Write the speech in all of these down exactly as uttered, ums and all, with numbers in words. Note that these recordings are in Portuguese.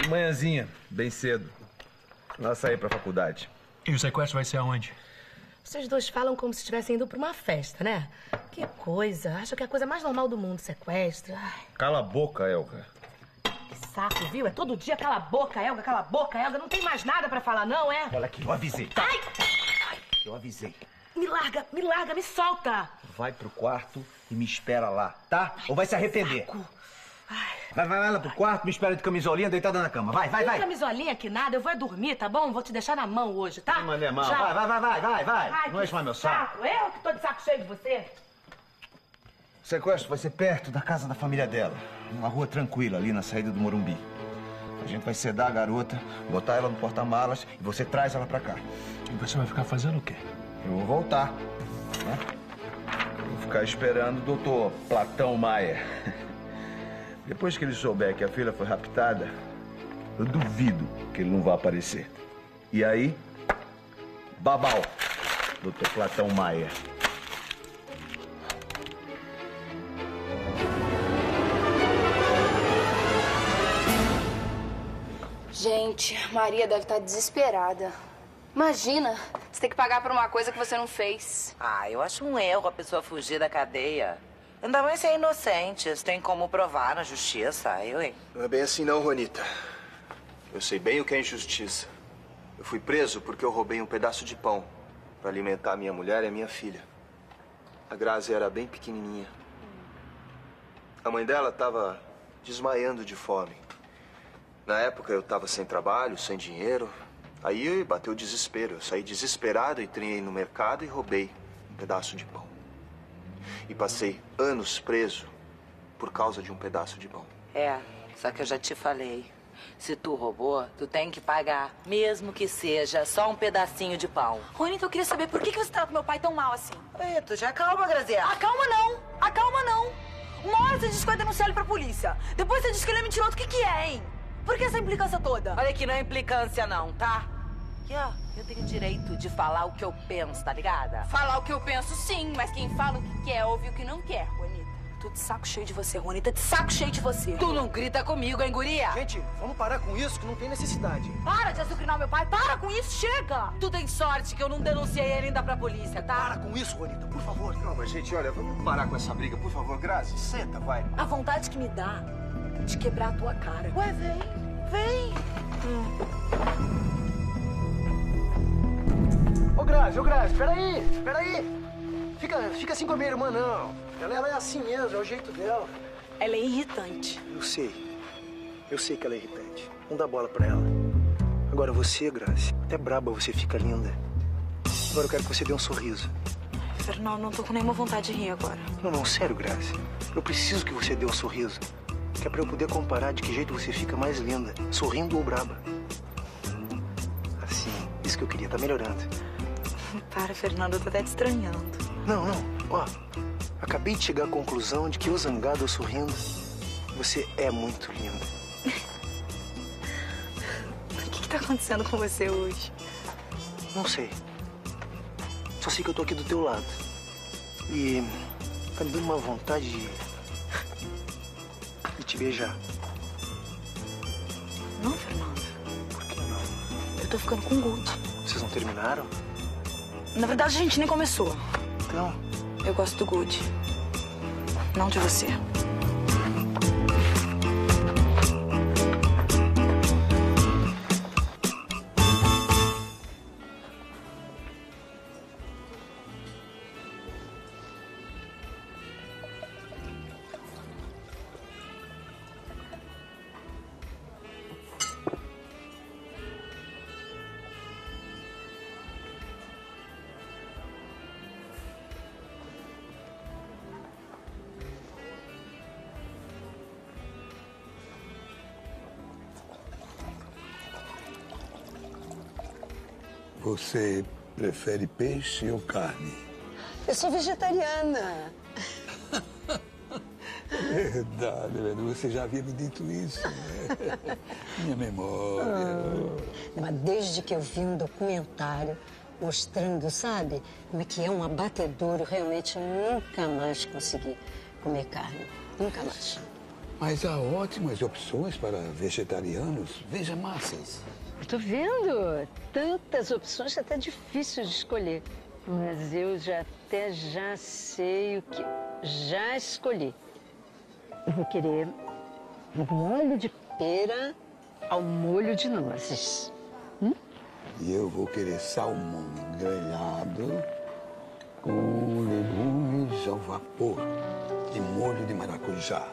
De manhãzinha, bem cedo. Ela sair pra faculdade. E o sequestro vai ser aonde? Vocês dois falam como se estivessem indo pra uma festa, né? Que coisa. Acho que é a coisa mais normal do mundo, sequestro. Ai, Cala a boca, Elga. que saco, viu? É todo dia cala a boca, Elga, cala a boca, Elga. Não tem mais nada pra falar, não, é? Olha aqui, eu avisei, tá? Ai! Ai, eu avisei. Me larga, me larga, me solta. Vai pro quarto e me espera lá, tá? Ou vai se arrepender. Saco. Ai. Vai, vai, vai lá pro quarto, me espera de camisolinha deitada na cama. Vai, vai, Não vai. tem camisolinha aqui nada, eu vou é dormir, tá bom? Vou te deixar na mão hoje, tá? Não mandei mal. Já. Vai, vai, vai, vai, vai, vai. Ai, Não que enche mais meu saco. Eu que tô de saco cheio de você. O sequestro vai ser perto da casa da família dela. Numa rua tranquila, ali na saída do Morumbi. A gente vai sedar a garota, botar ela no porta-malas e você traz ela pra cá. E você vai ficar fazendo o quê? Eu vou voltar, né? Vou ficar esperando o doutor Platão Maia. Depois que ele souber que a filha foi raptada, eu duvido que ele não vá aparecer. E aí, babau, doutor Platão Maia. Gente, Maria deve estar desesperada. Imagina, você ter que pagar por uma coisa que você não fez. Ah, eu acho um erro a pessoa fugir da cadeia. Ainda mais se é inocente. Você tem como provar na justiça, eu, hein? Não é bem assim não, Juanita. Eu sei bem o que é injustiça. Eu fui preso porque eu roubei um pedaço de pão para alimentar a minha mulher e a minha filha. A Grazi era bem pequenininha. A mãe dela estava desmaiando de fome. Na época eu estava sem trabalho, sem dinheiro. Aí bateu o desespero. Eu saí desesperado, entrei no mercado e roubei um pedaço de pão. E passei anos preso por causa de um pedaço de pão. É, só que eu já te falei. Se tu roubou, tu tem que pagar. Mesmo que seja só um pedacinho de pão. Juanita, eu queria saber por que que você trata meu pai tão mal assim. Ei, tu já calma, Graziela. Acalma não, acalma não. Uma hora você diz que vai denunciar ele pra polícia. Depois você diz que ele é mentiroso. O que que é, hein? Por que essa implicância toda? Olha aqui, não é implicância não, tá? Aqui, ó, eu tenho direito de falar o que eu penso, tá ligada? Falar o que eu penso, sim, mas quem fala o que quer, ouve o que não quer, Juanita. Tô de saco cheio de você, Juanita, de saco cheio de você. Tu não grita comigo, hein, guria? Gente, vamos parar com isso, que não tem necessidade. Para de azucrinar meu pai, para com isso, chega! Tu tem sorte que eu não denunciei ele ainda pra polícia, tá? Para com isso, Juanita, por favor. Calma, gente, olha, vamos parar com essa briga, por favor. Grazi, senta, vai. A vontade que me dá de quebrar a tua cara. Ué, vem, vem. Ô, Grazi, ô, Grazi, peraí, peraí. Fica, fica assim com a minha irmã, não. Ela, ela é assim mesmo, é o jeito dela. Ela é irritante. Eu sei. Eu sei que ela é irritante. Não dá bola pra ela. Agora você, Grazi, até braba você fica linda. Agora eu quero que você dê um sorriso. Fernando, não tô com nenhuma vontade de rir agora. Não, não, sério, Grazi. Eu preciso que você dê um sorriso. Que é pra eu poder comparar de que jeito você fica mais linda, sorrindo ou braba. Assim, isso que eu queria, tá melhorando. Para, Fernando, eu tô até te estranhando. Não, não, ó. Acabei de chegar à conclusão de que eu zangado ou sorrindo, você é muito linda. O que que tá acontecendo com você hoje? Não sei. Só sei que eu tô aqui do teu lado. E tá me dando uma vontade de... de te beijar. Não, Fernando. Por que não? Eu tô ficando com o Good. Vocês não terminaram? Na verdade, a gente nem começou. Então... Eu gosto do Good. Não de você. Você prefere peixe ou carne? Eu sou vegetariana. Verdade, verdade. Você já havia me dito isso, né? Minha memória. Ah, mas desde que eu vi um documentário mostrando, sabe, como é que é um abatedouro, realmente nunca mais consegui comer carne. Nunca mais. Mas há ótimas opções para vegetarianos. Veja massas. Tô vendo tantas opções que é até difícil de escolher. Mas eu já até já sei o que já escolhi. Eu vou querer molho de pera ao molho de nozes. Hum? E eu vou querer salmão grelhado com legumes ao vapor e molho de maracujá.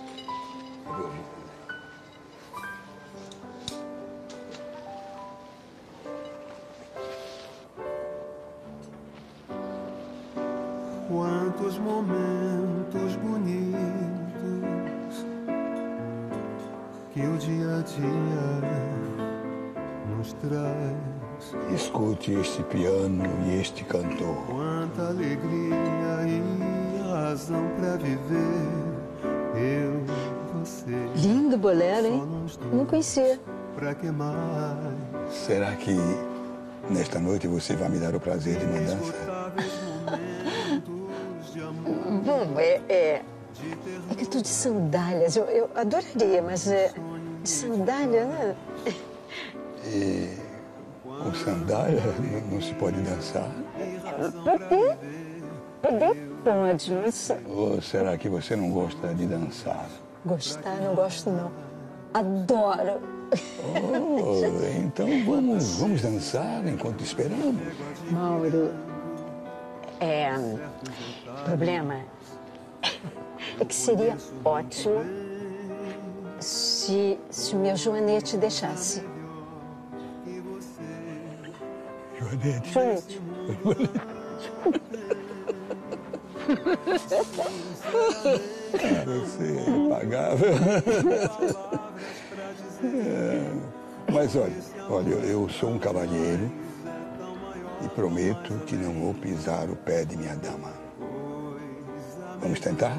Quantos momentos bonitos que o dia a dia nos traz. Escute este piano e este cantor. Quanta alegria e razão pra viver. Eu, você. Lindo bolero, hein? Não conhecia. Pra que mais? Será que nesta noite você vai me dar o prazer de uma dança? Bom, é, é, é que eu tô de sandálias. Eu, eu adoraria, mas é, de sandália, né? E com sandália não, não se pode dançar? Poder, poder pode, mas... Ou será que você não gosta de dançar? Gostar, não gosto não. Adoro. Oh, então vamos, vamos dançar enquanto esperamos. Mauro, é... O problema é que seria ótimo se, se o meu Joanete deixasse. Joanete? Joanete. Você é pagável. É, mas olha, olha, eu, eu sou um cavalheiro e prometo que não vou pisar o pé de minha dama. Vamos tentar?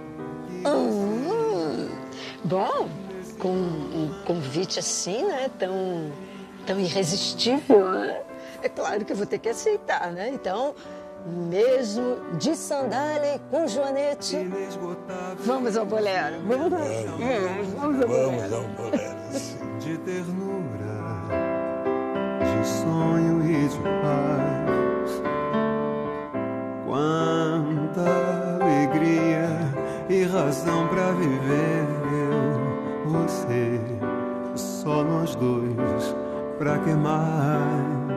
Hum, bom, com um convite assim, né, tão, tão irresistível, né? É claro que eu vou ter que aceitar, né? Então, mesmo de sandália e com joanete, vamos ao bolero. Vamos, vamos, vamos ao bolero. Vamos ao bolero. De ternura, de sonho e de paz. Quanta alegria e razão pra viver. Eu, você, só nós dois, pra que mais?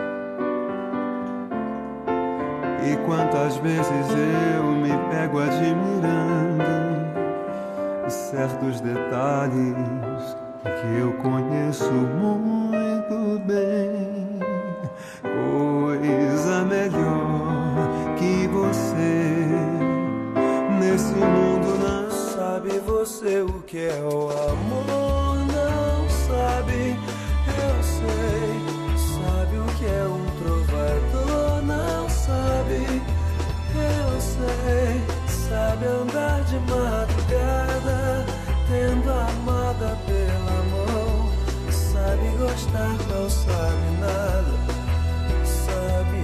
E quantas vezes eu me pego admirando certos detalhes que eu conheço muito bem. Coisa melhor que você nesse mundo não sabe. Você o que é o amor, não sabe. Eu sei, sabe o que é um trovador, não sabe. Eu sei, sabe andar de madrugada, tendo a amada pela mão. Sabe gostar, não sabe nada, sabe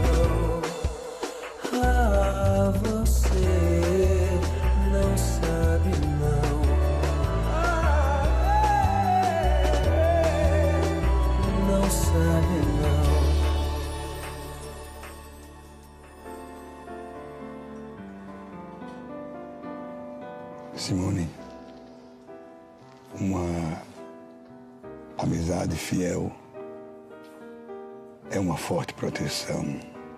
não. Ah, você não sabe não. Não sabe não. Simone, uma amizade fiel é uma forte proteção.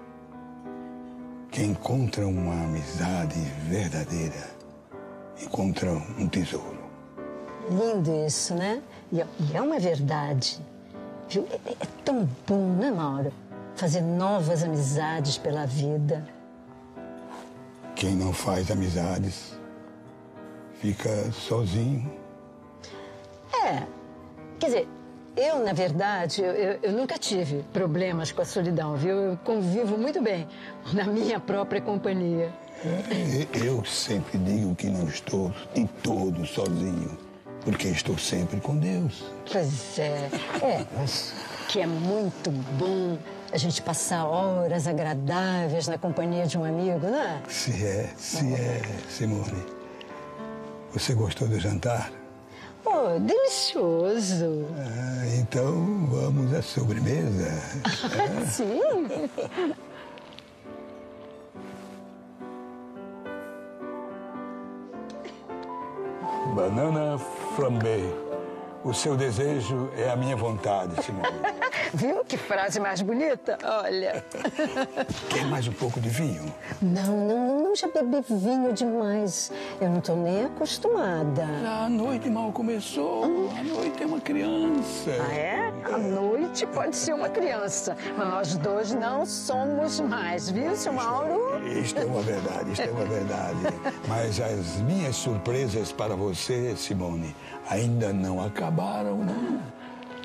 Quem encontra uma amizade verdadeira encontra um tesouro. Lindo isso, né? E é, e é uma verdade. Viu? É, é tão bom, né, Mauro? Fazer novas amizades pela vida. Quem não faz amizades fica sozinho. É, quer dizer, eu, na verdade, eu, eu, eu nunca tive problemas com a solidão, viu? Eu convivo muito bem na minha própria companhia. É, eu sempre digo que não estou de todo sozinho, porque estou sempre com Deus. Pois é, é, mas que é muito bom a gente passar horas agradáveis na companhia de um amigo, não é? Se é, se é, Simone. Você gostou do jantar? Oh, delicioso. Ah, então vamos à sobremesa. Sim. Banana flambé. O seu desejo é a minha vontade, Simone. Viu que frase mais bonita? Olha. Quer mais um pouco de vinho? Não, não, não, já bebi vinho demais. Eu não tô nem acostumada. A noite mal começou. A noite é uma criança. Ah, é? A noite pode ser uma criança, mas nós dois não somos mais, viu, seu Mauro? Isto é uma verdade, isto é uma verdade. Mas as minhas surpresas para você, Simone, ainda não acabaram, não.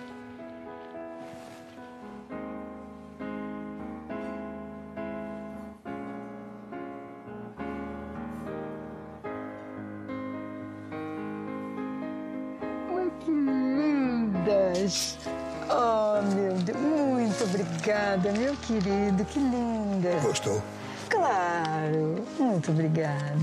Que lindas! Oh, meu Deus, muito obrigada, meu querido, que linda! Gostou? Claro, muito obrigada.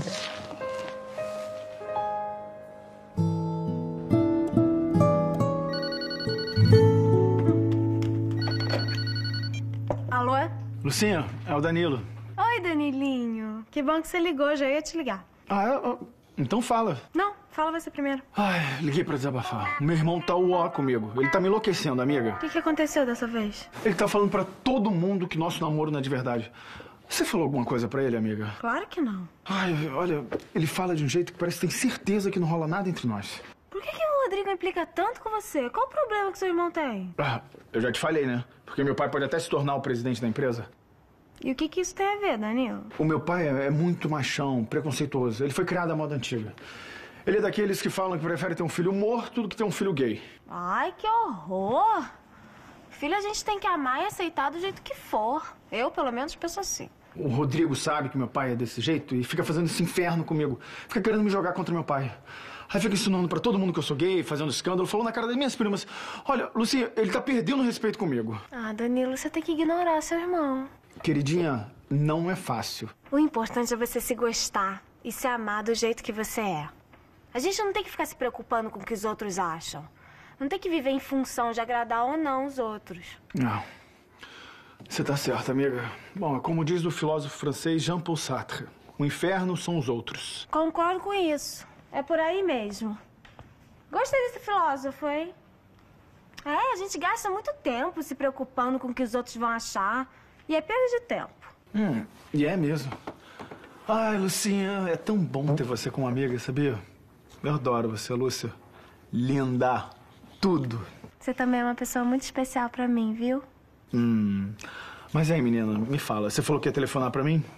Alô? Lucinha, é o Danilo. Oi, Danilinho. Que bom que você ligou, já ia te ligar. Ah, é? Então fala. Não, fala você primeiro. Ai, liguei pra desabafar. Meu irmão tá uó comigo. Ele tá me enlouquecendo, amiga. O que, que aconteceu dessa vez? Ele tá falando pra todo mundo que nosso namoro não é de verdade. Você falou alguma coisa pra ele, amiga? Claro que não. Ai, olha, ele fala de um jeito que parece que tem certeza que não rola nada entre nós. Por que, que o Rodrigo implica tanto com você? Qual o problema que seu irmão tem? Ah, eu já te falei, né? Porque meu pai pode até se tornar o presidente da empresa. E o que, que isso tem a ver, Danilo? O meu pai é é muito machão, preconceituoso. Ele foi criado à moda antiga. Ele é daqueles que falam que prefere ter um filho morto do que ter um filho gay. Ai, que horror! Filho a gente tem que amar e aceitar do jeito que for. Eu, pelo menos, penso assim. O Rodrigo sabe que meu pai é desse jeito e fica fazendo esse inferno comigo. Fica querendo me jogar contra meu pai. Aí fica ensinando pra todo mundo que eu sou gay, fazendo escândalo, falou na cara das minhas primas. Olha, Lucia, ele tá perdendo o respeito comigo. Ah, Danilo, você tem que ignorar seu irmão. Queridinha, não é fácil. O importante é você se gostar e se amar do jeito que você é. A gente não tem que ficar se preocupando com o que os outros acham. Não tem que viver em função de agradar ou não os outros. Não. Você tá certa, amiga. Bom, é como diz o filósofo francês Jean-Paul Sartre. O inferno são os outros. Concordo com isso. É por aí mesmo. Gostei desse filósofo, hein? É, a gente gasta muito tempo se preocupando com o que os outros vão achar. E é perda de tempo. Hum, e é mesmo. Ai, Lucinha, é tão bom ter você como amiga, sabia? Eu adoro você, Lúcia. Linda. Tudo. Você também é uma pessoa muito especial pra mim, viu? Hum. Mas aí, menina, me fala. Você falou que ia telefonar pra mim?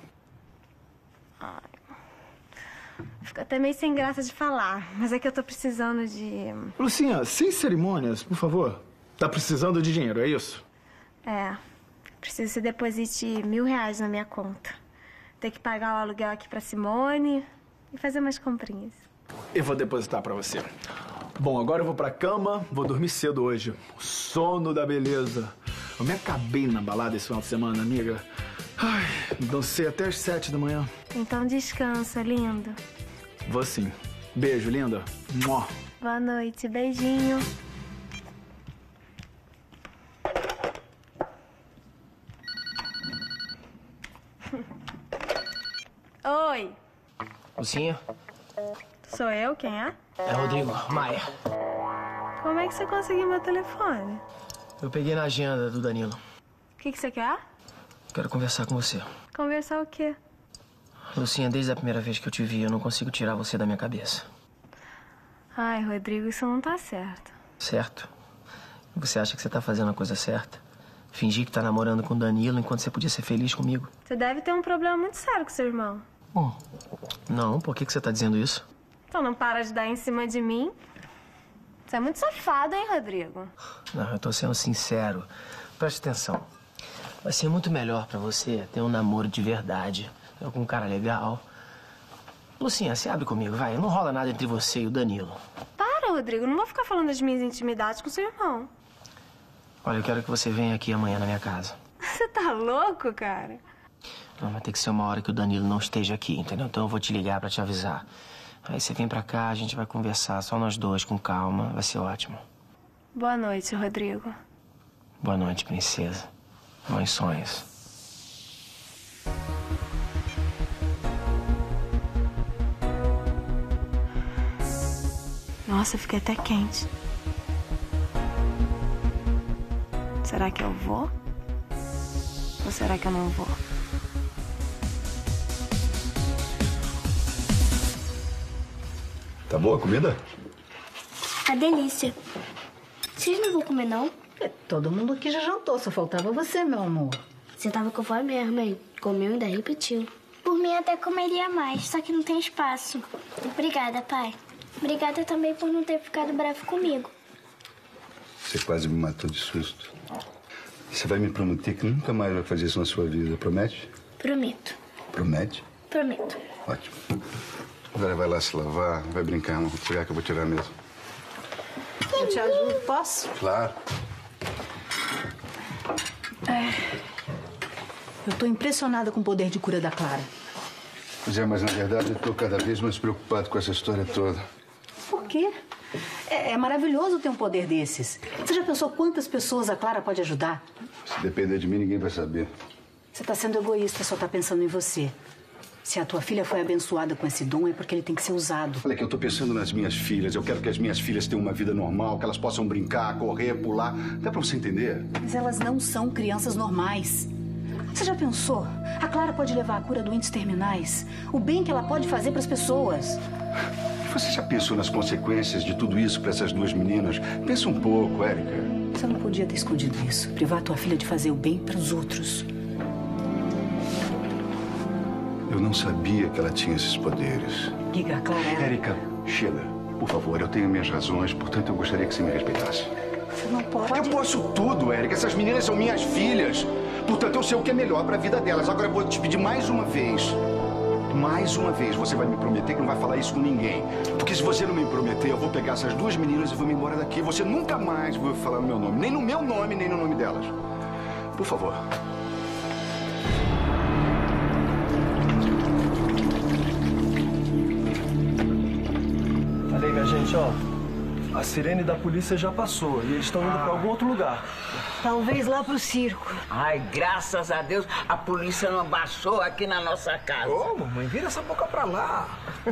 Ai. Fico até meio sem graça de falar, mas é que eu tô precisando de... Lucinha, sem cerimônias, por favor. Tá precisando de dinheiro, é isso? É. Preciso que você deposite mil reais na minha conta. Tem que pagar o aluguel aqui pra Simone e fazer umas comprinhas. Eu vou depositar pra você. Bom, agora eu vou pra cama, vou dormir cedo hoje. O sono da beleza. Eu me acabei na balada esse final de semana, amiga. Ai, dancei até as sete da manhã. Então descansa, lindo. Vou sim. Beijo, linda. Mua. Boa noite, beijinho. Oi. Lucinha? Sou eu? Quem é? É Rodrigo, Maia. Como é que você conseguiu meu telefone? Eu peguei na agenda do Danilo. O que, que você quer? Quero conversar com você. Conversar o quê? Lucinha, desde a primeira vez que eu te vi, eu não consigo tirar você da minha cabeça. Ai, Rodrigo, isso não tá certo. Certo? Você acha que você tá fazendo a coisa certa? Fingir que tá namorando com o Danilo enquanto você podia ser feliz comigo? Você deve ter um problema muito sério com seu irmão. Bom, não, por que, que você tá dizendo isso? Então não para de dar em cima de mim. Você é muito safado, hein, Rodrigo? Não, eu tô sendo sincero. Preste atenção. Vai ser muito melhor pra você ter um namoro de verdade. Com um cara legal. Lucinha, se abre comigo, vai. Não rola nada entre você e o Danilo. Para, Rodrigo. Não vou ficar falando das minhas intimidades com seu irmão. Olha, eu quero que você venha aqui amanhã na minha casa. Você tá louco, cara? Não, vai ter que ser uma hora que o Danilo não esteja aqui, entendeu? Então eu vou te ligar pra te avisar. Aí você vem pra cá, a gente vai conversar, só nós dois, com calma. Vai ser ótimo. Boa noite, Rodrigo. Boa noite, princesa. Bons sonhos. Nossa, eu fiquei até quente. Será que eu vou? Ou será que eu não vou? Tá boa a comida? A delícia. Vocês não vão comer, não? Todo mundo aqui já jantou, só faltava você, meu amor. Você tava com fome mesmo, hein? Comeu e ainda repetiu. Por mim, até comeria mais, só que não tem espaço. Obrigada, pai. Obrigada também por não ter ficado bravo comigo. Você quase me matou de susto. Você vai me prometer que nunca mais vai fazer isso na sua vida, promete? Prometo. Promete? Prometo. Ótimo. Agora vai lá se lavar, vai brincar, não vou pegar que eu vou tirar mesmo. Eu te ajudo, posso? Claro. É... Eu tô impressionada com o poder de cura da Clara. Pois é, mas na verdade eu tô cada vez mais preocupado com essa história toda. Por quê? É, é maravilhoso ter um poder desses. Você já pensou quantas pessoas a Clara pode ajudar? Se depender de mim, ninguém vai saber. Você tá sendo egoísta, só tá pensando em você. Se a tua filha foi abençoada com esse dom, é porque ele tem que ser usado. Olha que eu tô pensando nas minhas filhas. Eu quero que as minhas filhas tenham uma vida normal, que elas possam brincar, correr, pular. Dá pra você entender? Mas elas não são crianças normais. Você já pensou? A Clara pode levar a cura doentes terminais. O bem que ela pode fazer para as pessoas. Você já pensou nas consequências de tudo isso para essas duas meninas? Pensa um pouco, Érica. Você não podia ter escondido isso. Privar a tua filha de fazer o bem para os outros. Eu não sabia que ela tinha esses poderes. Diga, Clara. Ela... Érica, chega. Por favor, eu tenho minhas razões, portanto eu gostaria que você me respeitasse. Você não pode... Eu posso tudo, Érica. Essas meninas são minhas filhas. Portanto, eu sei o que é melhor para a vida delas. Agora eu vou te pedir mais uma vez. Mais uma vez, você vai me prometer que não vai falar isso com ninguém. Porque se você não me prometer, eu vou pegar essas duas meninas e vou me embora daqui. Você nunca mais vai falar o meu nome. Nem no meu nome, nem no nome delas. Por favor. Olha aí, minha gente, ó. A sirene da polícia já passou e eles estão indo pra algum outro lugar. Talvez lá pro circo. Ai, graças a Deus, a polícia não baixou aqui na nossa casa. Ô, mamãe, vira essa boca pra lá.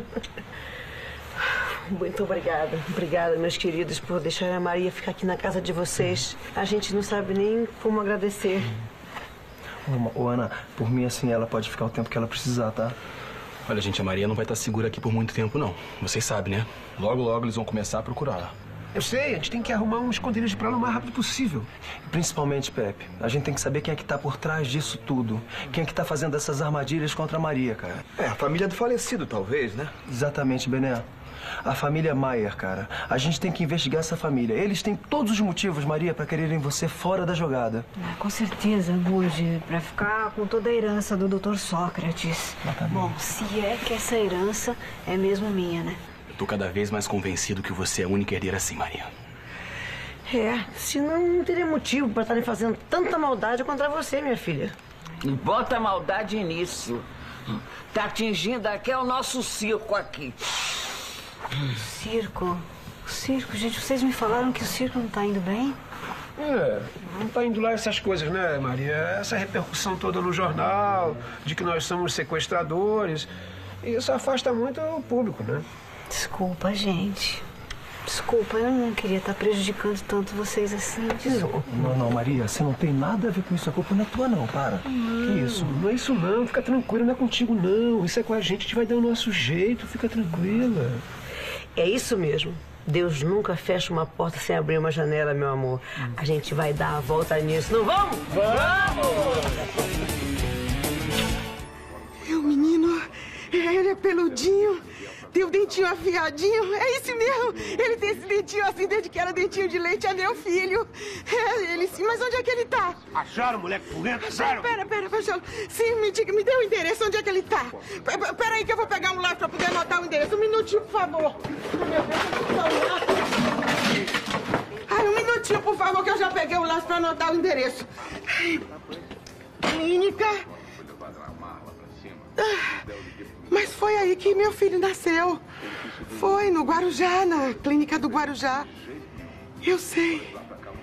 Muito obrigada. Obrigada, meus queridos, por deixar a Maria ficar aqui na casa de vocês. A gente não sabe nem como agradecer. Ô, Ana, por mim, assim, ela pode ficar o tempo que ela precisar, tá? Olha, gente, a Maria não vai estar segura aqui por muito tempo, não. Vocês sabem, né? Logo, logo eles vão começar a procurá-la. Eu sei, a gente tem que arrumar um esconderijo pra ela o mais rápido possível. Principalmente, Pepe, a gente tem que saber quem é que tá por trás disso tudo. Quem é que tá fazendo essas armadilhas contra a Maria, cara. É, a família do falecido, talvez, né? Exatamente, Bené. A família Maier, cara. A gente tem que investigar essa família. Eles têm todos os motivos, Maria, pra quererem você fora da jogada. Ah, com certeza, Budi. Pra ficar com toda a herança do doutor Sócrates. Exatamente. Bom, se é que essa herança é mesmo minha, né? Eu tô cada vez mais convencido que você é a única herdeira sim, Maria. É, senão não teria motivo pra estarem fazendo tanta maldade contra você, minha filha. E bota a maldade nisso. Tá atingindo até o nosso circo aqui. Circo? Circo? Gente, vocês me falaram que o circo não tá indo bem? É, não tá indo lá essas coisas, né, Maria? Essa repercussão toda no jornal, de que nós somos sequestradores. Isso afasta muito o público, né? Desculpa, gente. Desculpa, eu não queria estar prejudicando tanto vocês assim. Desculpa. Não, não, Maria, você não tem nada a ver com isso. A culpa não é tua, não, para. Não, que isso? Não é isso, não. Fica tranquila, não é contigo, não. Isso é com a gente, a gente vai dar o nosso jeito. Fica tranquila. É isso mesmo. Deus nunca fecha uma porta sem abrir uma janela, meu amor. A gente vai dar a volta nisso, não vamos? Vamos! É o menino, ele é peludinho, tem o dentinho afiadinho, é isso mesmo. Ele tem esse dentinho assim desde que era dentinho de leite, é meu filho. É ele sim, mas onde é que ele tá? Acharam, moleque furento? Acharam? Pera, pera, Pachalo. Sim, me diga, me dê o endereço, onde é que ele tá? P- Pera aí que eu vou pegar um lápis pra poder anotar o endereço. Um minutinho, por favor. Ai, um minutinho, por favor, que eu já peguei o lápis pra anotar o endereço. Clínica. Ah, mas foi aí que meu filho nasceu. Foi no Guarujá, na clínica do Guarujá. Eu sei.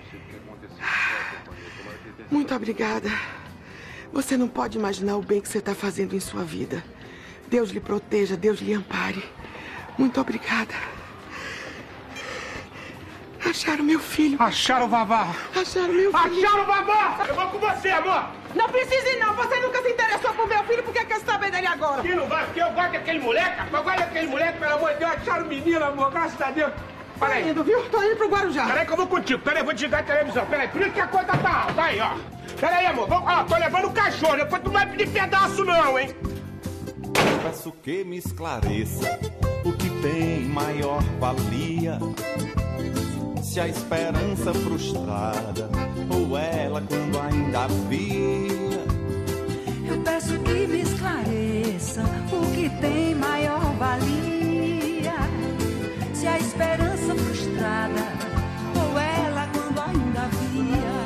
Muito obrigada. Você não pode imaginar o bem que você está fazendo em sua vida. Deus lhe proteja, Deus lhe ampare. Muito obrigada. Acharam meu filho. Acharam o Vavá. Acharam meu filho. Acharam o Vavá! Eu vou com você, amor! Não precisa ir, não. Você nunca se interessou por meu filho, por que quer saber dele agora? Que não vai, porque eu gosto daquele moleque. Eu gosto daquele moleque, pelo amor de Deus. Acharam o menino, amor, graças a Deus. Peraí. Tô indo, viu? Tô indo pro Guarujá. Peraí que eu vou contigo. Peraí, eu vou desligar a televisão. Peraí, por isso que a conta tá alta. Aí, ó. Peraí, amor. Vamos, ó, tô levando o cachorro. Depois tu não vai pedir pedaço, não, hein? Peço que me esclareça o que tem maior valia. Se a esperança frustrada ou ela quando ainda havia. Eu peço que me esclareça o que tem maior valia. Se a esperança frustrada ou ela quando ainda havia.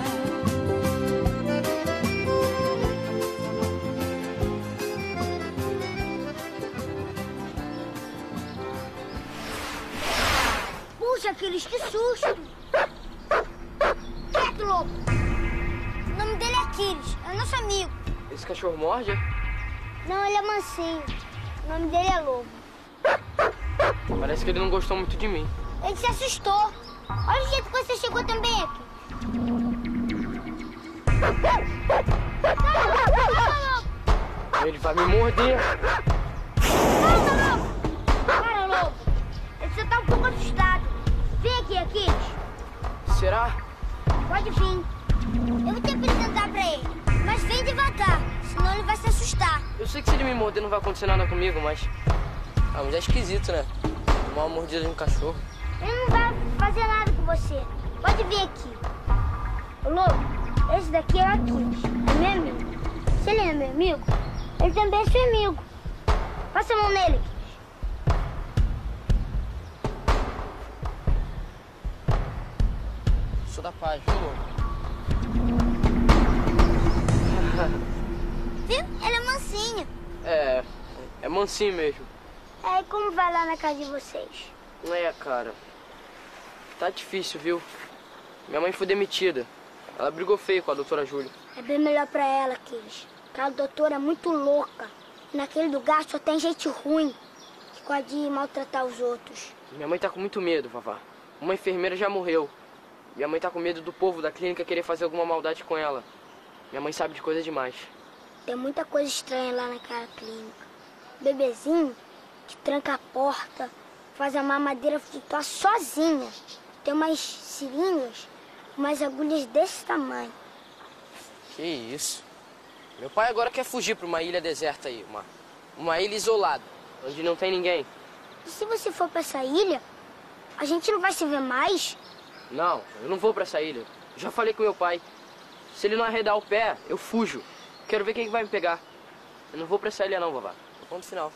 Puxa, Aquiles, que susto! Quieto, lobo! O nome dele é Aquiles, é nosso amigo. Esse cachorro morde? Não, ele é mansinho. O nome dele é Lobo. Parece que ele não gostou muito de mim. Ele se assustou. Olha o jeito que você chegou também aqui. Ele vai me morder. Calma, Lobo! Para, Lobo! Você tá um pouco assustado. Vem aqui, Aquiles. Será? Pode vir. Eu vou te apresentar pra ele. Mas vem devagar, senão ele vai se assustar. Eu sei que se ele me morder não vai acontecer nada comigo, mas... Ah, mas é esquisito, né? Tomar uma mordida de um cachorro. Ele não vai fazer nada com você. Pode vir aqui. Ô, Lobo, esse daqui é o Aquiles. É meu amigo. Se ele é meu amigo, ele também é seu amigo. Passa a mão nele, Aquiles. Sou da paz, viu, Lobo? Viu? Ele é mansinho. É, é mansinho mesmo. É, como vai lá na casa de vocês? É, cara. Tá difícil, viu? Minha mãe foi demitida. Ela brigou feio com a doutora Júlia. É bem melhor pra ela, Aquiles. Aquela doutora é muito louca. E naquele lugar só tem gente ruim que pode maltratar os outros. Minha mãe tá com muito medo, Vavá. Uma enfermeira já morreu. Minha mãe tá com medo do povo da clínica querer fazer alguma maldade com ela. Minha mãe sabe de coisa demais. Tem muita coisa estranha lá naquela clínica. Bebezinho que tranca a porta, faz a mamadeira flutuar sozinha. Tem umas seringas, umas agulhas desse tamanho. Que isso? Meu pai agora quer fugir pra uma ilha deserta aí, uma, uma ilha isolada, onde não tem ninguém. E se você for pra essa ilha, a gente não vai se ver mais? Não, eu não vou pra essa ilha. Já falei com meu pai. Se ele não arredar o pé, eu fujo. Quero ver quem vai me pegar. Eu não vou pra essa ilha não, Vavá. Ponto final.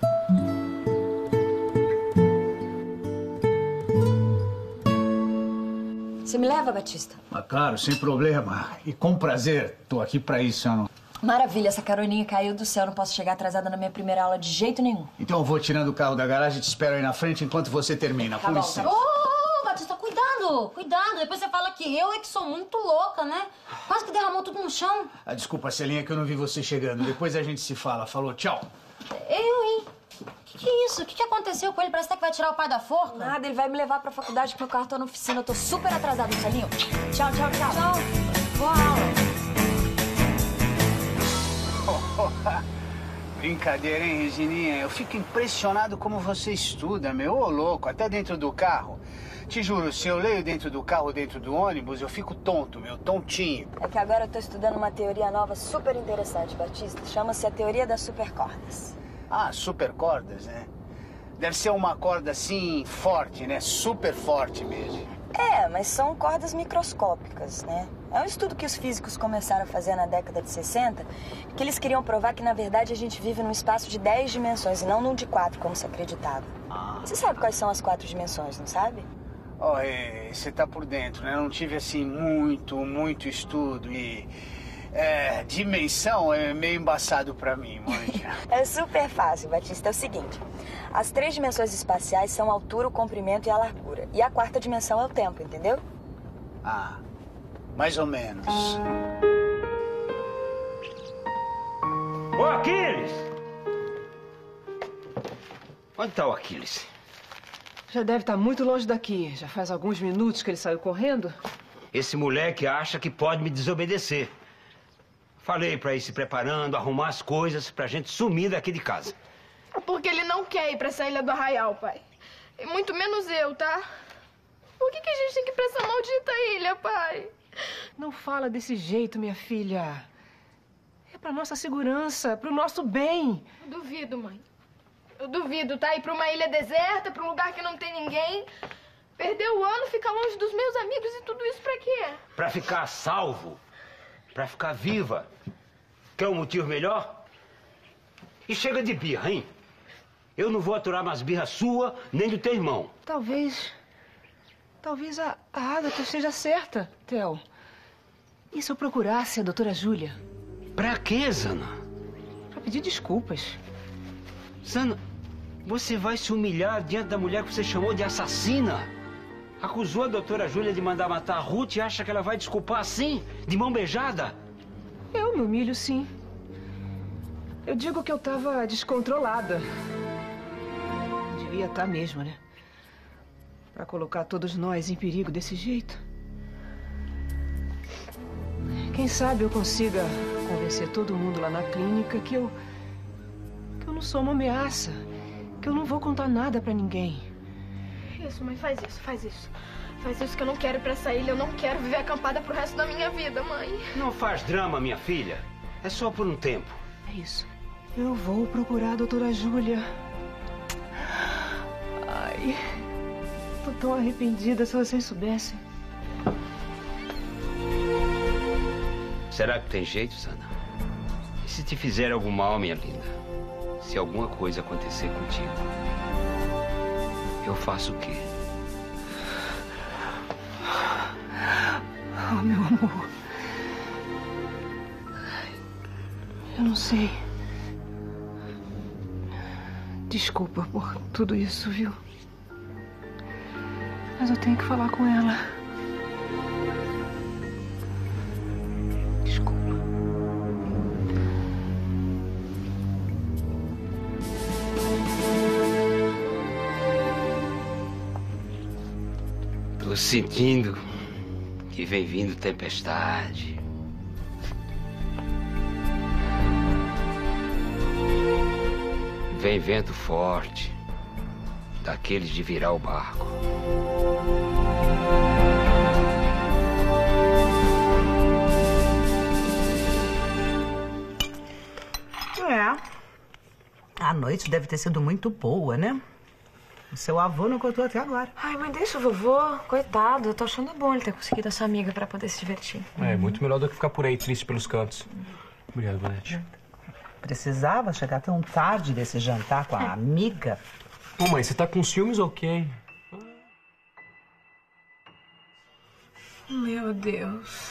Você me leva, Batista? Ah, claro, sem problema. E com prazer. Tô aqui pra isso, Ana. Maravilha, essa caroninha caiu do céu. Não posso chegar atrasada na minha primeira aula de jeito nenhum. Então eu vou tirando o carro da garagem e te espero aí na frente enquanto você termina. Tá Com bom, licença. tá bom. Ô, ô, Batista, cuidado, cuidado. Depois você fala que eu é que sou muito louca, né? Quase que derramou tudo no chão. Ah, desculpa, Celinha, que eu não vi você chegando. Depois a gente se fala. Falou, tchau. Eu, hein? Que que é isso? O que, que aconteceu com ele? Parece até que vai tirar o pai da forca. Nada, ele vai me levar pra faculdade que meu carro tá na oficina. Eu tô super atrasada, Celinho. Tchau, tchau, tchau. Tchau. Boa aula. Brincadeira, hein, Regininha? Eu fico impressionado como você estuda, meu. Ô, louco, até dentro do carro. Te juro, se eu leio dentro do carro ou dentro do ônibus, eu fico tonto, meu, tontinho. É que agora eu tô estudando uma teoria nova super interessante, Batista. Chama-se a teoria das supercordas. Ah, supercordas, né? Deve ser uma corda, assim, forte, né? Super forte mesmo. É, mas são cordas microscópicas, né? É um estudo que os físicos começaram a fazer na década de sessenta, que eles queriam provar que, na verdade, a gente vive num espaço de dez dimensões e não num de quatro, como se acreditava. Ah. Você sabe quais são as quatro dimensões, não sabe? Ó, oh, você tá por dentro, né? Eu não tive, assim, muito, muito estudo e... É, dimensão é meio embaçado pra mim, manja. É super fácil, Batista. É o seguinte, as três dimensões espaciais são a altura, o comprimento e a largura. E a quarta dimensão é o tempo, entendeu? Ah, mais ou menos. Ô, Aquiles! Onde tá o Aquiles? Já deve estar muito longe daqui. Já faz alguns minutos que ele saiu correndo. Esse moleque acha que pode me desobedecer. Falei pra ir se preparando, arrumar as coisas pra gente sumir daqui de casa. Porque ele não quer ir pra essa ilha do Arraial, pai. E muito menos eu, tá? Por que, que a gente tem que ir pra essa maldita ilha, pai? Não fala desse jeito, minha filha. É pra nossa segurança, pro nosso bem. Eu duvido, mãe. Eu duvido, tá? Ir pra uma ilha deserta, pra um lugar que não tem ninguém. Perder o ano, ficar longe dos meus amigos e tudo isso pra quê? Pra ficar salvo. Pra ficar viva. Quer um motivo melhor? E chega de birra, hein? Eu não vou aturar mais birra sua, nem do teu irmão. Talvez... Talvez a, a Agatha esteja certa, Theo. E se eu procurasse a doutora Júlia? Pra quê, Zana? Pra pedir desculpas. Zana, você vai se humilhar diante da mulher que você chamou de assassina? Acusou a doutora Júlia de mandar matar a Ruth e acha que ela vai desculpar assim, de mão beijada? Eu me humilho, sim. Eu digo que eu tava descontrolada. Devia estar mesmo, né? Pra colocar todos nós em perigo desse jeito. Quem sabe eu consiga convencer todo mundo lá na clínica que eu... que eu não sou uma ameaça. Que eu não vou contar nada pra ninguém. Isso, mãe, faz isso, faz isso. Faz isso que eu não quero ir pra essa ilha. Eu não quero viver acampada pro resto da minha vida, mãe. Não faz drama, minha filha. É só por um tempo. É isso. Eu vou procurar a doutora Júlia. Ai... Tô tão arrependida, se vocês soubessem. Será que tem jeito, Zana? E se te fizer algum mal, minha linda? Se alguma coisa acontecer contigo, eu faço o quê? Oh, meu amor. Eu não sei. Desculpa por tudo isso, viu? Mas eu tenho que falar com ela. Desculpa. Tô sentindo que vem vindo tempestade. Vem vento forte, daqueles de virar o barco. É. A noite deve ter sido muito boa, né? O seu avô não contou até agora. Ai, mas deixa o vovô. Coitado, eu tô achando bom ele ter conseguido essa amiga pra poder se divertir. É, muito melhor do que ficar por aí triste pelos cantos. Obrigado, Vanete. Precisava chegar tão tarde desse jantar com a amiga. Ô, mãe, você tá com ciúmes ou quê? Meu Deus.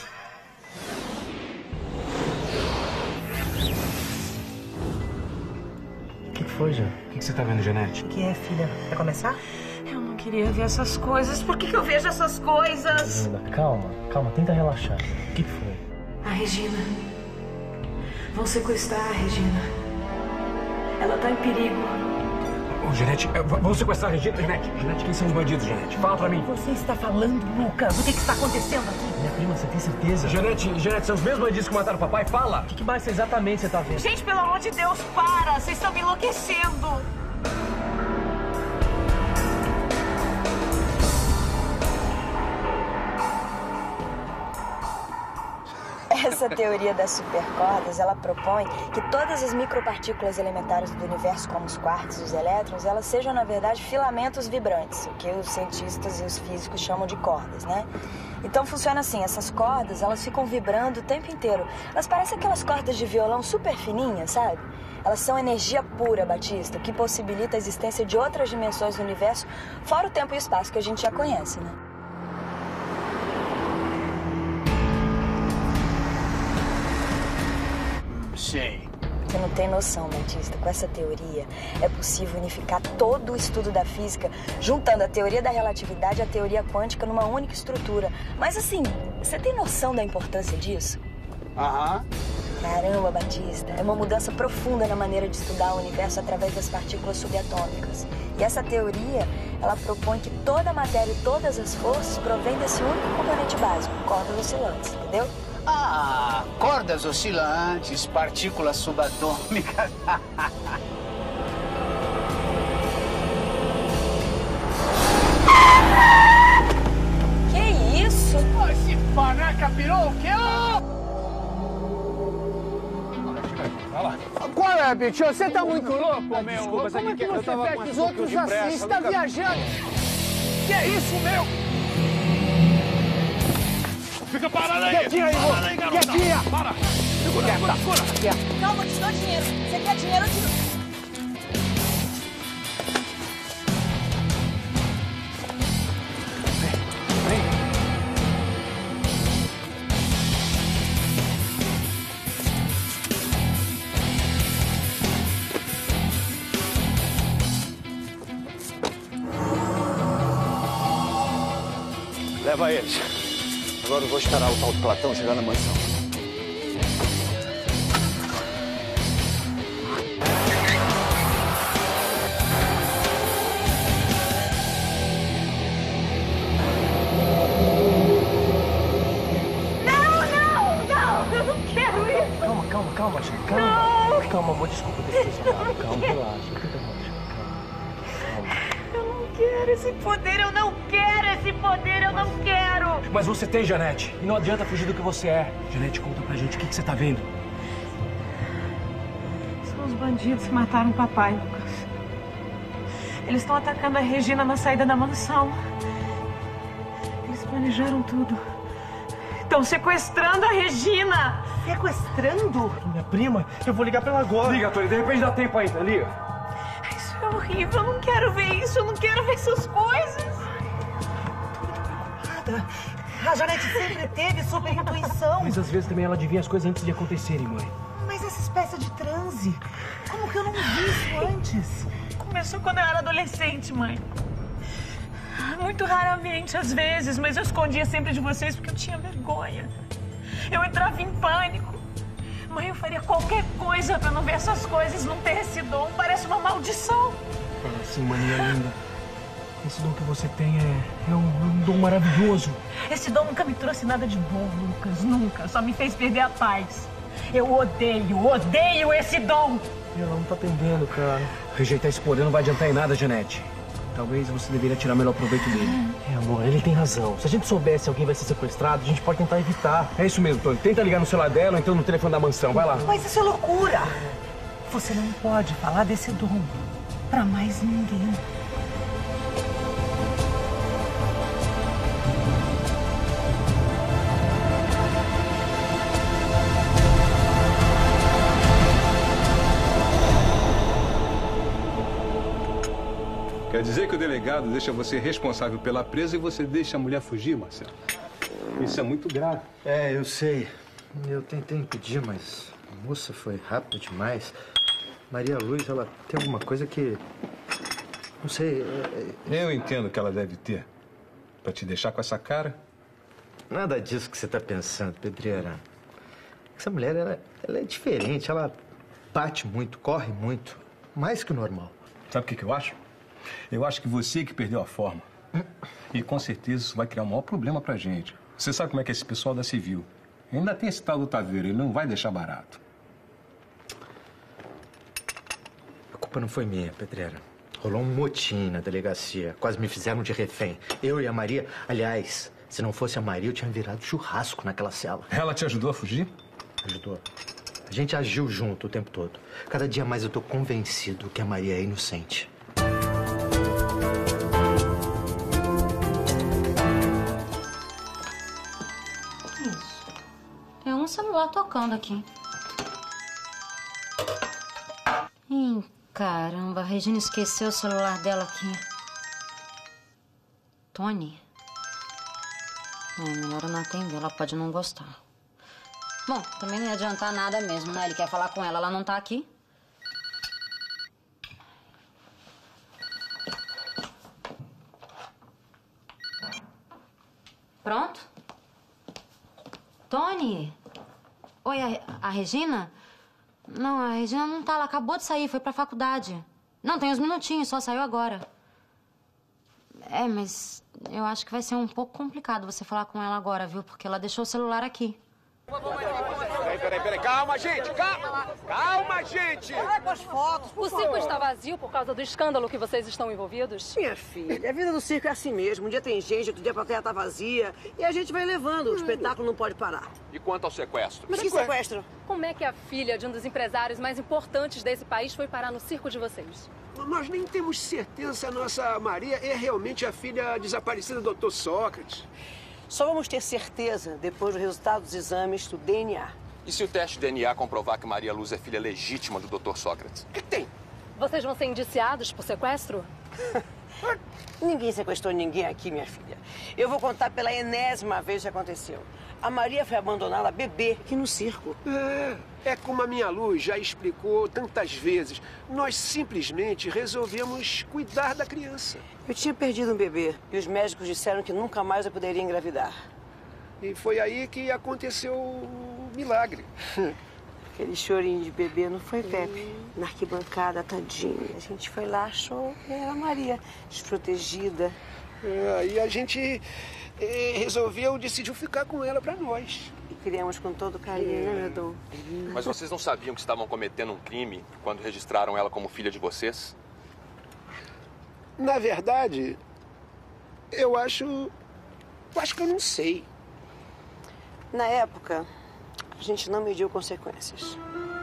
O que foi, Jô? O que você tá vendo, Janete? O que é, filha? Quer começar? Eu não queria ver essas coisas. Por que, que eu vejo essas coisas? Júlia, calma, calma, tenta relaxar. O que foi? A Regina. Vão sequestrar a Regina. Ela tá em perigo. Ô, Janete, vamos sequestrar a Regina? Janete, Janete, quem são os bandidos, Janete? Fala pra mim. Você está falando, Lucas? O que, que está acontecendo aqui? Minha prima, você tem certeza? Janete, Janete, são os mesmos bandidos que mataram o papai? Fala! O que, que mais exatamente você tá vendo? Gente, pelo amor de Deus, para! Vocês estão me enlouquecendo! Essa teoria das supercordas, ela propõe que todas as micropartículas elementares do universo, como os quarks e os elétrons, elas sejam, na verdade, filamentos vibrantes, o que os cientistas e os físicos chamam de cordas, né? Então funciona assim, essas cordas, elas ficam vibrando o tempo inteiro. Elas parecem aquelas cordas de violão super fininhas, sabe? Elas são energia pura, Batista, o que possibilita a existência de outras dimensões do universo, fora o tempo e o espaço que a gente já conhece, né? sei. Você não tem noção, Batista. Com essa teoria, é possível unificar todo o estudo da física, juntando a teoria da relatividade e a teoria quântica numa única estrutura. Mas assim, você tem noção da importância disso? Aham. Caramba, Batista, é uma mudança profunda na maneira de estudar o universo através das partículas subatômicas. E essa teoria, ela propõe que toda a matéria e todas as forças provêm desse único componente básico, cordas oscilantes, entendeu? Ah, cordas oscilantes, partículas subatômicas. Que isso? Esse panaca pirou o quê? Vai lá. Qual é, bicho? Você tá muito louco, meu. Desculpa, Como é que eu você tava pega com os um outros pouquinho de assim? pressa, Você tá nunca- viajando? Que é isso, meu? Fica parado aí! Quietinha aí, Parada vô. aí, garota! Quietinha! Para! Segura, segura, segura! Quieta. Calma, eu te dou dinheiro. Você quer dinheiro? Eu te dou. Leva eles. Agora eu vou esperar o tal do Platão chegar na mansão. Não, não, não! Eu não quero isso! Calma, calma, calma, Chico. Calma. Não. Calma, amor, desculpa ter te chamado. Calma, relaxa. Fica Eu não quero esse poder, eu não quero esse poder, eu não quero! Mas você tem, Janete. E não adianta fugir do que você é. Janete, conta pra gente o que, que você tá vendo. São os bandidos que mataram o papai, Lucas. Eles estão atacando a Regina na saída da mansão. Eles planejaram tudo. Estão sequestrando a Regina! Sequestrando? Minha prima? Eu vou ligar pra ela agora. Liga, Tony. De repente dá tempo ainda. Liga. Isso é horrível, eu não quero ver isso, eu não quero ver essas coisas. A Janete sempre teve super intuição. Mas às vezes também ela adivinha as coisas antes de acontecerem, mãe. Mas essa espécie de transe, como que eu não vi isso antes? Começou quando eu era adolescente, mãe. Muito raramente, às vezes, mas eu escondia sempre de vocês porque eu tinha vergonha. Eu entrava em pânico. Mãe, eu faria qualquer coisa pra não ver essas coisas, não ter esse dom. Parece uma maldição. Fala assim, mania linda. Esse dom que você tem é, é, um, é um dom maravilhoso. Esse dom nunca me trouxe nada de bom, Lucas. Nunca. Só me fez perder a paz. Eu odeio, odeio esse dom. Ela não tá atendendo, cara. Rejeitar esse poder não vai adiantar em nada, Janete. Talvez você deveria tirar o melhor proveito dele. É, amor, ele tem razão. Se a gente soubesse que alguém vai ser sequestrado, a gente pode tentar evitar. É isso mesmo, Tony. Tenta ligar no celular dela ou então no telefone da mansão. Vai lá. Mas isso é loucura. Você não pode falar desse dom pra mais ninguém. Quer dizer que o delegado deixa você responsável pela presa e você deixa a mulher fugir, Marcelo? Isso é muito grave. É, eu sei. Eu tentei impedir, mas a moça foi rápida demais. Maria Luz, ela tem alguma coisa que... Não sei... É... Eu entendo que ela deve ter. Pra te deixar com essa cara. Nada disso que você tá pensando, Pedreira. Essa mulher, ela, ela é diferente. Ela bate muito, corre muito. Mais que o normal. Sabe o que, que eu acho? Eu acho que você que perdeu a forma. E com certeza isso vai criar um maior problema pra gente. Você sabe como é que é esse pessoal da Civil. Ainda tem esse tal do Taveiro, ele não vai deixar barato. A culpa não foi minha, Pedreira. Rolou um motim na delegacia. Quase me fizeram de refém. Eu e a Maria... Aliás, se não fosse a Maria, eu tinha virado churrasco naquela cela. Ela te ajudou a fugir? Ajudou. A gente agiu junto o tempo todo. Cada dia mais eu tô convencido que a Maria é inocente. É um celular tocando aqui. Ih, caramba, a Regina esqueceu o celular dela aqui. Tony? É, melhor eu não atender, ela pode não gostar. Bom, também não ia adiantar nada mesmo, né? Ele quer falar com ela, ela não tá aqui. Pronto? Tony? Oi, a, a Regina? Não, a Regina não tá, ela acabou de sair, foi pra faculdade. Não, tem uns minutinhos, só saiu agora. É, mas eu acho que vai ser um pouco complicado você falar com ela agora, viu? Porque ela deixou o celular aqui. Peraí, peraí, peraí. Calma, gente, calma! Calma, gente! Olha para as fotos, O circo está vazio por causa do escândalo que vocês estão envolvidos? Minha filha, a vida do circo é assim mesmo. Um dia tem gente, outro dia a plateia tá vazia. E a gente vai levando. O espetáculo não pode parar. E quanto ao sequestro? Mas que sequestro? Como é que a filha de um dos empresários mais importantes desse país foi parar no circo de vocês? Nós nem temos certeza se a nossa Maria é realmente a filha desaparecida do doutor Sócrates. Só vamos ter certeza depois do resultado dos exames do D N A. E se o teste de D N A comprovar que Maria Luz é filha legítima do doutor Sócrates? O que tem? Vocês vão ser indiciados por sequestro? Ninguém sequestrou ninguém aqui, minha filha. Eu vou contar pela enésima vez o que aconteceu. A Maria foi abandonada bebê aqui no circo. É, é como a minha Luz já explicou tantas vezes. Nós simplesmente resolvemos cuidar da criança. Eu tinha perdido um bebê e os médicos disseram que nunca mais eu poderia engravidar. E foi aí que aconteceu o milagre. Aquele chorinho de bebê, não foi, Pepe? Na arquibancada, tadinha. A gente foi lá, achou que era a Maria, desprotegida. É, aí a gente é, resolveu, decidiu ficar com ela pra nós. E criamos com todo carinho, né, meu Dom? Mas vocês não sabiam que estavam cometendo um crime quando registraram ela como filha de vocês? Na verdade, eu acho... Eu acho que eu não sei. Na época, a gente não mediu consequências.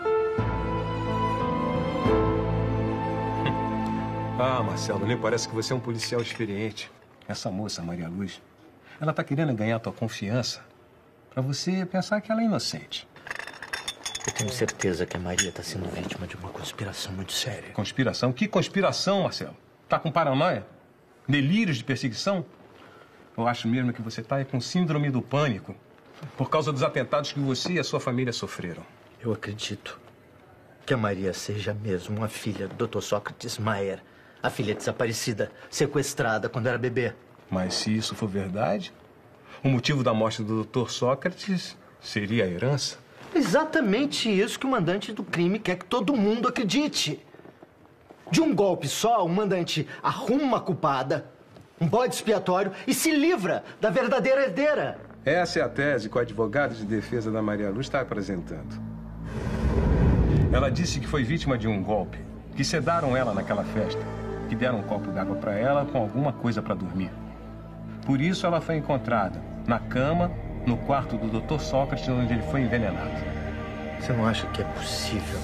Ah, Marcelo, nem parece que você é um policial experiente. Essa moça, Maria Luz, ela tá querendo ganhar a tua confiança pra você pensar que ela é inocente. Eu tenho certeza que a Maria tá sendo vítima de uma conspiração muito séria. Conspiração? Que conspiração, Marcelo? Tá com paranoia? Delírios de perseguição? Eu acho mesmo que você tá aí com síndrome do pânico por causa dos atentados que você e a sua família sofreram. Eu acredito que a Maria seja mesmo uma filha do doutor Sócrates Mayer, a filha desaparecida, sequestrada quando era bebê. Mas se isso for verdade, o motivo da morte do doutor Sócrates seria a herança? Exatamente isso que o mandante do crime quer que todo mundo acredite. De um golpe só, o mandante arruma uma culpada, um bode expiatório e se livra da verdadeira herdeira. Essa é a tese que o advogado de defesa da Maria Luz está apresentando. Ela disse que foi vítima de um golpe, que sedaram ela naquela festa, que deram um copo d'água para ela com alguma coisa para dormir. Por isso ela foi encontrada na cama, no quarto do doutor Sócrates, onde ele foi envenenado. Você não acha que é possível?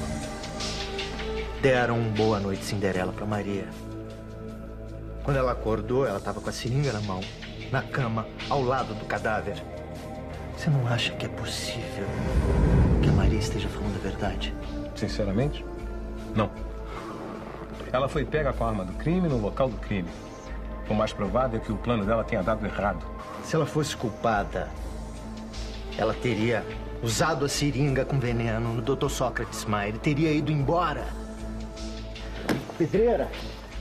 Deram um boa noite Cinderela para Maria. Quando ela acordou, ela estava com a seringa na mão, na cama, ao lado do cadáver. Você não acha que é possível que a Maria esteja falando a verdade? Sinceramente, não. Ela foi pega com a arma do crime no local do crime. O mais provável é que o plano dela tenha dado errado. Se ela fosse culpada, ela teria usado a seringa com veneno no doutor Sócrates Mayer e teria ido embora. Pedreira,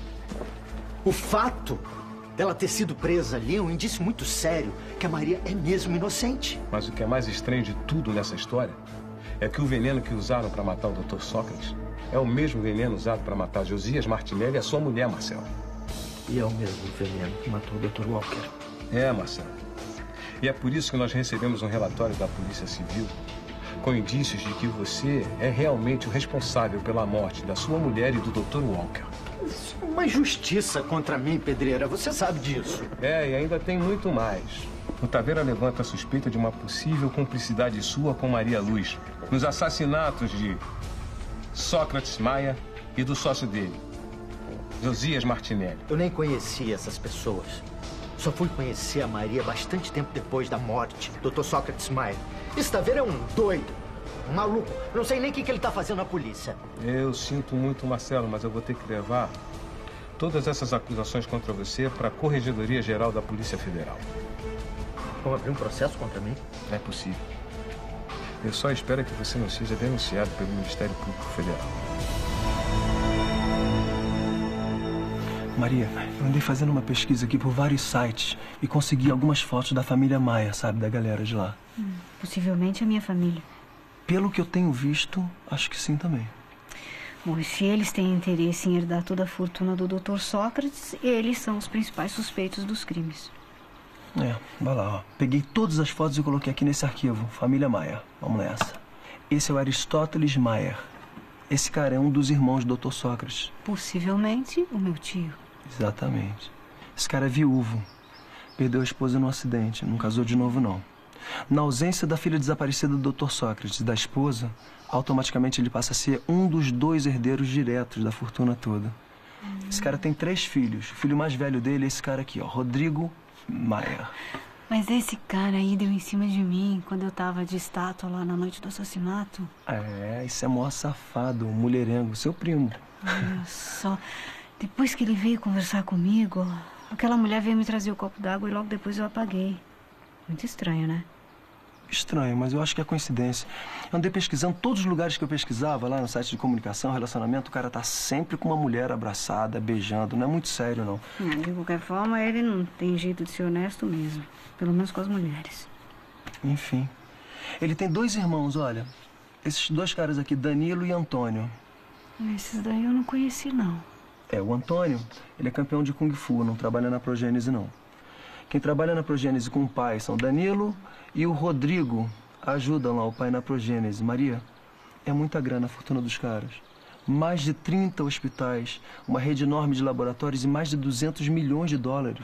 o fato dela ter sido presa ali é um indício muito sério que a Maria é mesmo inocente. Mas o que é mais estranho de tudo nessa história é que o veneno que usaram para matar o doutor Sócrates é o mesmo veneno usado para matar Josias Martinelli e a sua mulher, Marcelo. E é o mesmo veneno que matou o doutor Walker. É, Marcelo. E é por isso que nós recebemos um relatório da Polícia Civil com indícios de que você é realmente o responsável pela morte da sua mulher e do doutor Walker. Isso é uma injustiça contra mim, Pedreira. Você sabe disso. É, e ainda tem muito mais. O Taveira levanta a suspeita de uma possível cumplicidade sua com Maria Luz nos assassinatos de Sócrates Maia e do sócio dele, Josias Martinelli. Eu nem conhecia essas pessoas. Só fui conhecer a Maria bastante tempo depois da morte do doutor Sócrates Maia. Esse Taveira é um doido, um maluco. Eu não sei nem o que, que ele está fazendo na polícia. Eu sinto muito, Marcelo, mas eu vou ter que levar todas essas acusações contra você para a Corregedoria Geral da Polícia Federal. Vão abrir um processo contra mim? É possível. Eu só espero que você não seja denunciado pelo Ministério Público Federal. Maria, eu andei fazendo uma pesquisa aqui por vários sites e consegui algumas fotos da família Maia, sabe? Da galera de lá. Hum, possivelmente a minha família. Pelo que eu tenho visto, acho que sim também. Bom, e se eles têm interesse em herdar toda a fortuna do doutor Sócrates, eles são os principais suspeitos dos crimes. É, vai lá, ó. Peguei todas as fotos e coloquei aqui nesse arquivo. Família Maia. Vamos nessa. Esse é o Aristóteles Maier. Esse cara é um dos irmãos do doutor Sócrates. Possivelmente o meu tio. Exatamente. Esse cara é viúvo. Perdeu a esposa num acidente. Não casou de novo, não. Na ausência da filha desaparecida do doutor Sócrates e da esposa, automaticamente ele passa a ser um dos dois herdeiros diretos da fortuna toda. Hum. Esse cara tem três filhos. O filho mais velho dele é esse cara aqui, ó, Rodrigo Maia. Mas esse cara aí deu em cima de mim quando eu tava de estátua lá na noite do assassinato. É, isso é mó safado, um mulherengo, seu primo. Olha só, depois que ele veio conversar comigo, aquela mulher veio me trazer o copo d'água e logo depois eu apaguei. Muito estranho, né? Estranho, mas eu acho que é coincidência. Eu andei pesquisando todos os lugares que eu pesquisava, lá no site de comunicação, relacionamento, o cara tá sempre com uma mulher abraçada, beijando. Não é muito sério, não. Hum, de qualquer forma, ele não tem jeito de ser honesto mesmo. Pelo menos com as mulheres. Enfim. Ele tem dois irmãos, olha. Esses dois caras aqui, Danilo e Antônio. Esses daí eu não conheci, não. É, o Antônio, ele é campeão de Kung Fu, não trabalha na Progênese, não. Quem trabalha na Progênese com o pai são Danilo e o Rodrigo. Ajudam lá o pai na Progênese. Maria, é muita grana a fortuna dos caras. Mais de trinta hospitais, uma rede enorme de laboratórios e mais de duzentos milhões de dólares.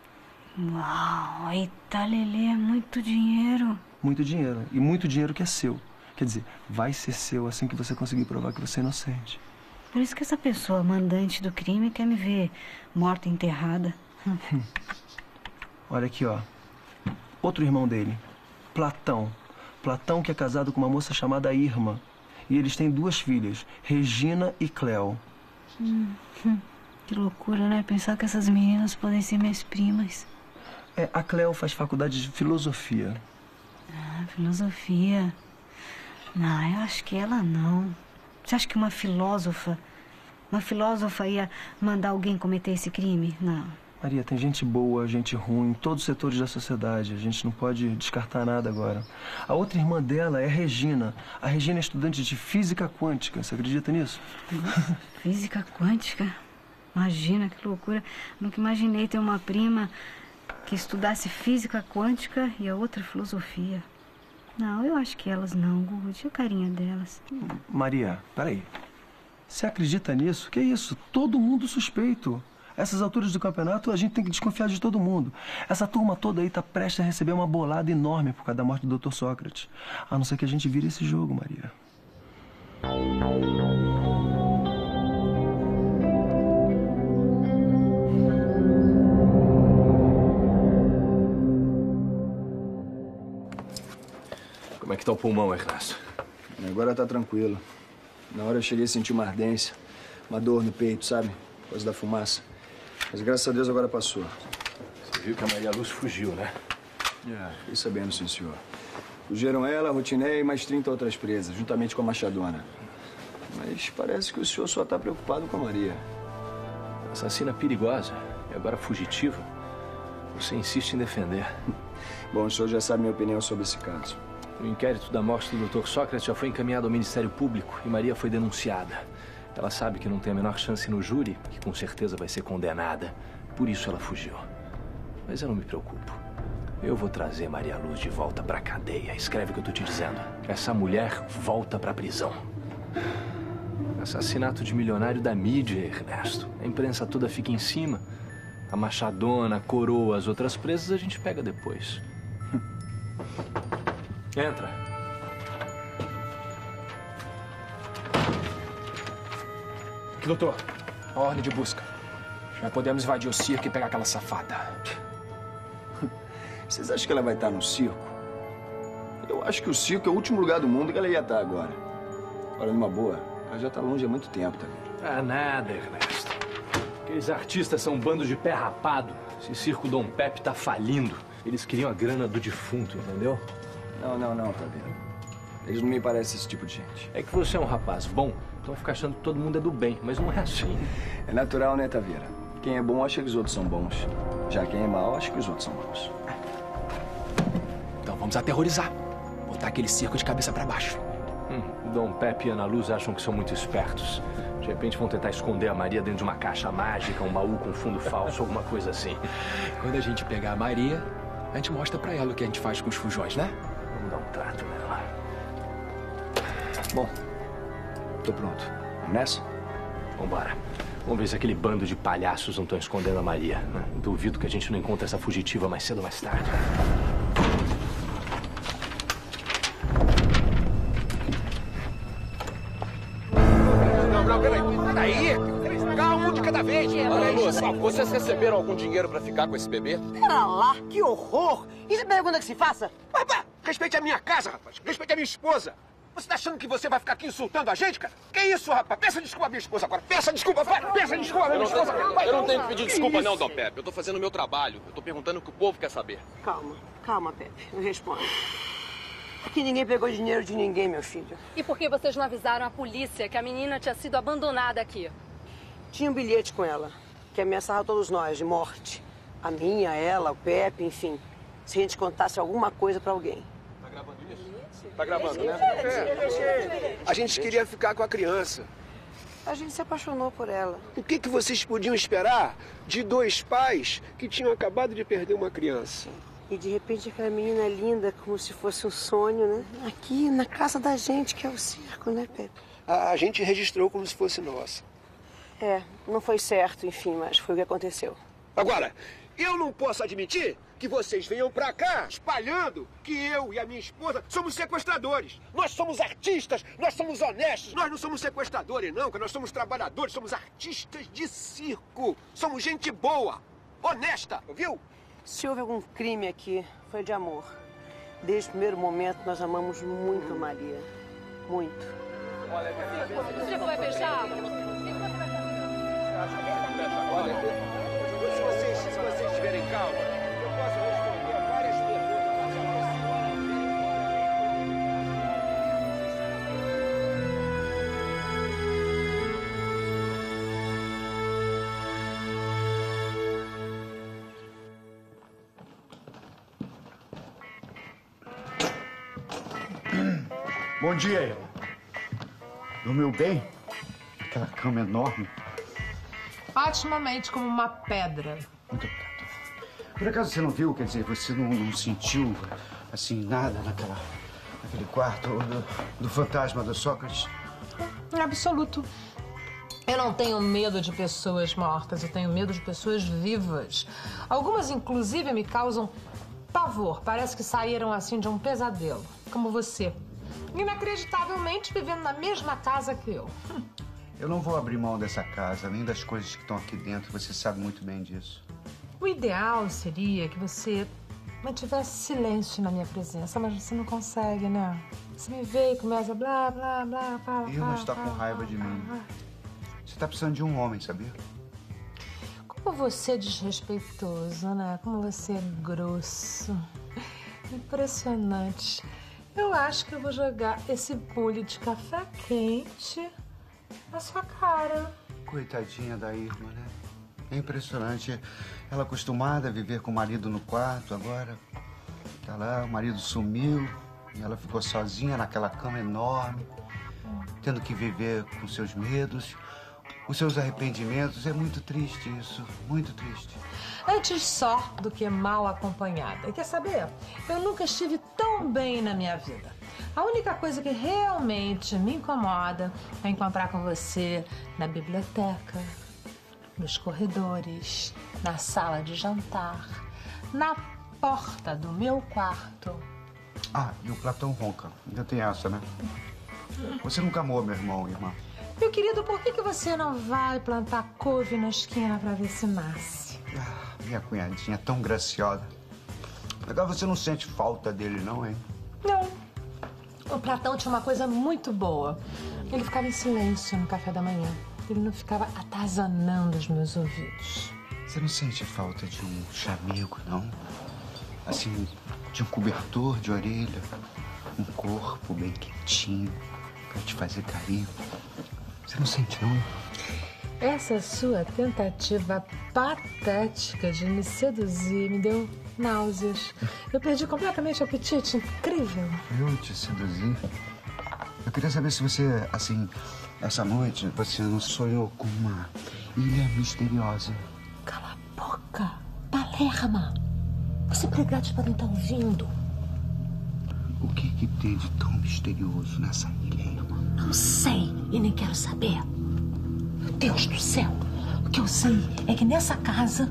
Uau, Italelê, é muito dinheiro. Muito dinheiro. E muito dinheiro que é seu. Quer dizer, vai ser seu assim que você conseguir provar que você é inocente. Por isso que essa pessoa, mandante do crime, quer me ver morta, enterrada. Hum. Olha aqui, ó. Outro irmão dele, Platão. Platão que é casado com uma moça chamada Irma. E eles têm duas filhas, Regina e Cleo. Hum, hum. Que loucura, né? Pensar que essas meninas podem ser minhas primas. É, a Cleo faz faculdade de filosofia. Ah, filosofia. Não, eu acho que ela não. Você acha que uma filósofa, uma filósofa ia mandar alguém cometer esse crime? Não. Maria, tem gente boa, gente ruim, em todos os setores da sociedade. A gente não pode descartar nada agora. A outra irmã dela é a Regina. A Regina é estudante de física quântica. Você acredita nisso? Física quântica? Imagina, que loucura. Nunca imaginei ter uma prima que estudasse física quântica e a outra filosofia. Não, eu acho que elas não, Gugu. Tinha a carinha delas. Maria, peraí. Você acredita nisso? Que isso? Todo mundo suspeito. Essas alturas do campeonato, a gente tem que desconfiar de todo mundo. Essa turma toda aí tá prestes a receber uma bolada enorme por causa da morte do doutor Sócrates. A não ser que a gente vire esse jogo, Maria. Como é que tá o pulmão, Ernesto? Agora tá tranquilo. Na hora eu cheguei a sentir uma ardência, uma dor no peito, sabe? Por causa da fumaça. Mas graças a Deus agora passou. Você viu que a Maria Luz fugiu, né? É, fiquei sabendo, sim, senhor. Fugiram ela, a Rotiné e mais trinta outras presas, juntamente com a Machadona. Mas parece que o senhor só tá preocupado com a Maria. Assassina perigosa e agora fugitiva. Você insiste em defender. Bom, o senhor já sabe minha opinião sobre esse caso. O inquérito da morte do doutor Sócrates já foi encaminhado ao Ministério Público e Maria foi denunciada. Ela sabe que não tem a menor chance no júri, que com certeza vai ser condenada. Por isso ela fugiu. Mas eu não me preocupo. Eu vou trazer Maria Luz de volta pra cadeia. Escreve o que eu tô te dizendo. Essa mulher volta pra prisão. Assassinato de milionário da mídia, Ernesto. A imprensa toda fica em cima. A Machadona, a Coroa, as outras presas a gente pega depois. Entra. Aqui, doutor. A ordem de busca. Já podemos invadir o circo e pegar aquela safada. Vocês acham que ela vai estar no circo? Eu acho que o circo é o último lugar do mundo que ela ia estar agora. Olha, numa boa, ela já está longe há muito tempo também. Ah, nada, Ernesto. Aqueles artistas são um bando de pé rapado. Esse circo Dom Pepe tá falindo. Eles queriam a grana do defunto, entendeu? Não, não, não, tá vendo? Eles não me parecem esse tipo de gente. É que você é um rapaz bom, então fica achando que todo mundo é do bem, mas não é assim. É natural, né, Taveira? Quem é bom acha que os outros são bons. Já quem é mau acha que os outros são maus. Então vamos aterrorizar. Botar aquele circo de cabeça pra baixo. Hum, Dom Pepe e Ana Luz acham que são muito espertos. De repente vão tentar esconder a Maria dentro de uma caixa mágica, um baú com fundo falso, alguma coisa assim. Quando a gente pegar a Maria, a gente mostra pra ela o que a gente faz com os fujões, né? Vamos dar um trato nela. Bom, tô pronto. Vamos nessa? Vambora. Vamos ver se aquele bando de palhaços não estão escondendo a Maria. Né? Duvido que a gente não encontre essa fugitiva mais cedo ou mais tarde. Não, não, peraí. Peraí. Calma, um de cada vez. Olha, moça, vocês receberam algum dinheiro pra ficar com esse bebê? Pera lá, que horror! Isso é pergunta que se faça? Rapaz, respeite a minha casa, rapaz. Respeite a minha esposa. Você tá achando que você vai ficar aqui insultando a gente, cara? Que isso, rapaz? Peça desculpa à minha esposa agora. Peça desculpa, vai. Peça desculpa à minha Eu não, esposa. tenho, Vai. eu não tenho que pedir Que desculpa, isso? não, Dom Pepe. Eu tô fazendo o meu trabalho. Eu tô perguntando o que o povo quer saber. Calma, calma, Pepe. Não responda. Aqui ninguém pegou dinheiro de ninguém, meu filho. E por que vocês não avisaram a polícia que a menina tinha sido abandonada aqui? Tinha um bilhete com ela, que ameaçava todos nós de morte. A minha, ela, o Pepe, enfim. Se a gente contasse alguma coisa pra alguém. Tá gravando isso? Tá gravando, né? É. A gente queria ficar com a criança. A gente se apaixonou por ela. O que, que vocês podiam esperar de dois pais que tinham acabado de perder uma criança? E de repente aquela menina linda, como se fosse um sonho, né? Aqui na casa da gente, que é o circo, né, Pepe? A, a gente registrou como se fosse nossa. É, não foi certo, enfim, mas foi o que aconteceu. Agora, eu não posso admitir que vocês venham pra cá espalhando que eu e a minha esposa somos sequestradores. Nós somos artistas, nós somos honestos, nós não somos sequestradores, não, que nós somos trabalhadores, somos artistas de circo. Somos gente boa, honesta, ouviu? Se houve algum crime aqui, foi de amor. Desde o primeiro momento, nós amamos muito a Maria. Muito. Você vai fechar? Olha, se vocês, se vocês tiverem calma, eu posso responder várias Bom dia, Ela. Dormiu bem? Aquela cama enorme. Otimamente, como uma pedra. Muito obrigado. Por acaso você não viu, quer dizer, você não, não sentiu, assim, nada naquela, naquele quarto do, do fantasma do Sócrates? Em absoluto. Eu não tenho medo de pessoas mortas, eu tenho medo de pessoas vivas. Algumas, inclusive, me causam pavor. Parece que saíram, assim, de um pesadelo. Como você. Inacreditavelmente vivendo na mesma casa que eu. Eu não vou abrir mão dessa casa, nem das coisas que estão aqui dentro. Você sabe muito bem disso. O ideal seria que você mantivesse silêncio na minha presença, mas você não consegue, né? Você me vê e começa blá, blá, blá, blá, blá. Irma está com raiva de mim. Você está precisando de um homem, sabia? Como você é desrespeitoso, né? Como você é grosso. Impressionante. Eu acho que eu vou jogar esse bule de café quente na sua cara. Coitadinha da Irma, né? É impressionante. Ela acostumada a viver com o marido no quarto, agora tá lá, o marido sumiu e ela ficou sozinha naquela cama enorme, tendo que viver com seus medos, os seus arrependimentos. É muito triste isso, muito triste. Antes só do que mal acompanhada. E quer saber? Eu nunca estive tão bem na minha vida. A única coisa que realmente me incomoda é encontrar com você na biblioteca, nos corredores, na sala de jantar, na porta do meu quarto. Ah, e o Platão ronca. Ainda tem essa, né? Você nunca amou meu irmão, irmã. Meu querido, por que que você não vai plantar couve na esquina pra ver se nasce? Ah, minha cunhadinha tão graciosa. Legal, você não sente falta dele, não, hein? Não. O Platão tinha uma coisa muito boa. Ele ficava em silêncio no café da manhã. Ele não ficava atazanando os meus ouvidos. Você não sente falta de um chamego, não? Assim, de um cobertor de orelha? um corpo bem quentinho pra te fazer carinho. Você não sente, não? Essa sua tentativa patética de me seduzir me deu náuseas. Eu perdi completamente o apetite. Incrível. Eu te seduzi? Eu queria saber se você, assim, essa noite, você não sonhou com uma ilha misteriosa. Cala a boca, Palerma. Os empregados podem estar ouvindo. O que que tem de tão misterioso nessa ilha, irmã? Não sei e nem quero saber. Meu Deus do céu. O que eu sei é que nessa casa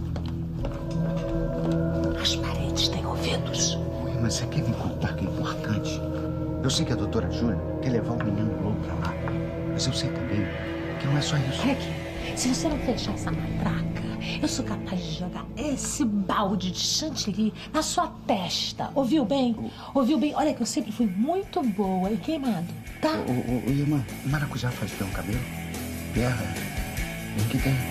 as paredes têm ouvidos. Oi, mas você quer me contar que é importante? Eu sei que a doutora Júlia quer levar o menino logo pra lá. Mas eu sei também que não é só isso. Reg, se você não fechar essa matraca, eu sou capaz de jogar esse balde de chantilly na sua testa. Ouviu bem? Ouviu bem? Olha que eu sempre fui muito boa e queimado, tá? Ô, ô, ô, irmã, maracujá faz bem o cabelo? Guerra? Vem que tem.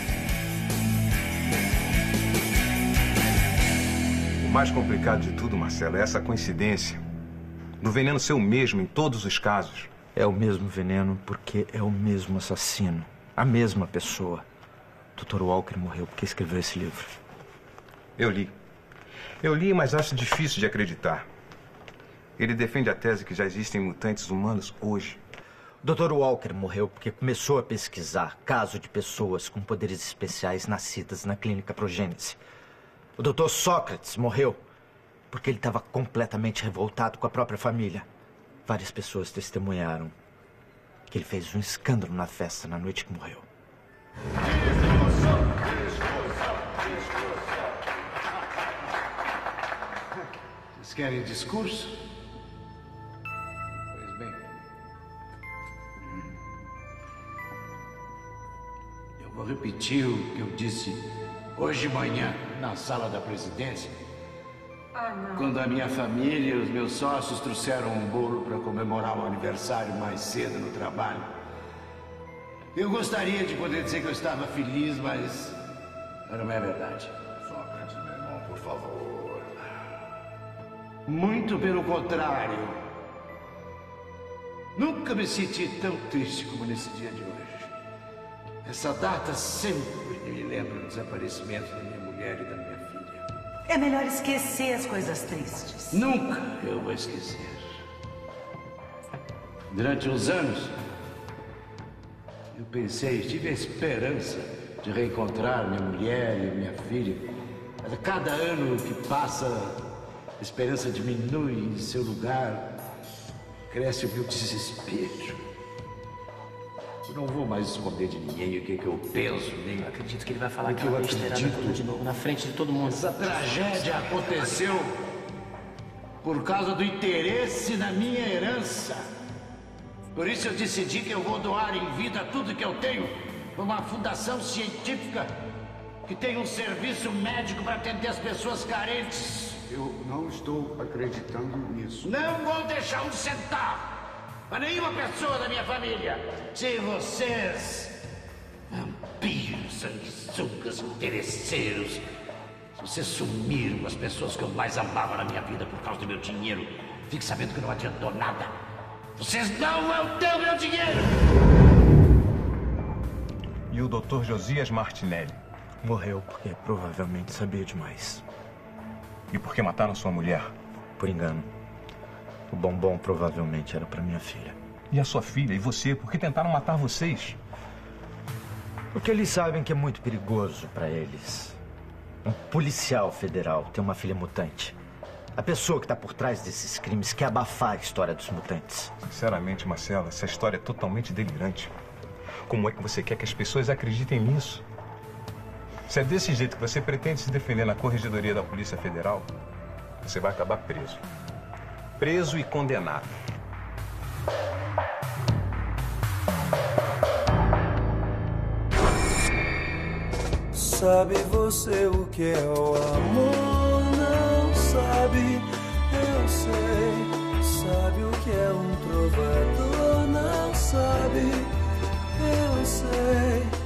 O mais complicado de tudo, Marcelo, é essa coincidência do veneno ser o mesmo em todos os casos. É o mesmo veneno porque é o mesmo assassino. A mesma pessoa. doutor Walker morreu porque escreveu esse livro. Eu li. Eu li, mas acho difícil de acreditar. Ele defende a tese que já existem mutantes humanos hoje. doutor Walker morreu porque começou a pesquisar caso de pessoas com poderes especiais nascidas na clínica Progênese. O doutor Sócrates morreu porque ele estava completamente revoltado com a própria família. Várias pessoas testemunharam que ele fez um escândalo na festa na noite que morreu. Vocês querem discurso? Pois bem. Eu vou repetir o que eu disse hoje de manhã na sala da presidência. Ah, não. Quando a minha família e os meus sócios trouxeram um bolo para comemorar o aniversário mais cedo no trabalho. Eu gostaria de poder dizer que eu estava feliz, mas não é verdade. Sócrates, meu irmão, por favor. Muito pelo contrário. Nunca me senti tão triste como nesse dia de hoje. Essa data sempre me lembra o desaparecimento da minha mulher e da minha filha. É melhor esquecer as coisas tristes. Nunca eu vou esquecer. Durante uns anos, eu pensei, tive a esperança de reencontrar minha mulher e minha filha. Mas a cada ano que passa, a esperança diminui e em seu lugar cresce o meu desespero. Eu não vou mais esconder de ninguém o que, é que eu penso, nem Eu acredito que ele vai falar o que eu aquela besteirada acredito. toda de novo, na frente de todo mundo. Essa tragédia aconteceu por causa do interesse na minha herança. Por isso eu decidi que eu vou doar em vida tudo que eu tenho para uma fundação científica que tem um serviço médico para atender as pessoas carentes. Eu não estou acreditando nisso. Não vou deixar um centavo para nenhuma pessoa da minha família. Se vocês, vampiros, sanguessugas, interesseiros, se vocês sumiram com as pessoas que eu mais amava na minha vida por causa do meu dinheiro, fique sabendo que não adiantou nada. Vocês não vão ter o meu dinheiro! E o doutor Josias Martinelli? Morreu porque provavelmente sabia demais. E por que mataram sua mulher? Por engano. O bombom provavelmente era para minha filha. E a sua filha? E você? Por que tentaram matar vocês? Porque eles sabem que é muito perigoso para eles. Um policial federal ter uma filha mutante. A pessoa que está por trás desses crimes quer abafar a história dos mutantes. Sinceramente, Marcelo, essa história é totalmente delirante. Como é que você quer que as pessoas acreditem nisso? Se é desse jeito que você pretende se defender na Corregedoria da Polícia Federal, você vai acabar preso. Preso e condenado. Sabe você o que é o amor? Não sabe, eu sei. Sabe o que é um trovador? Não sabe, eu sei.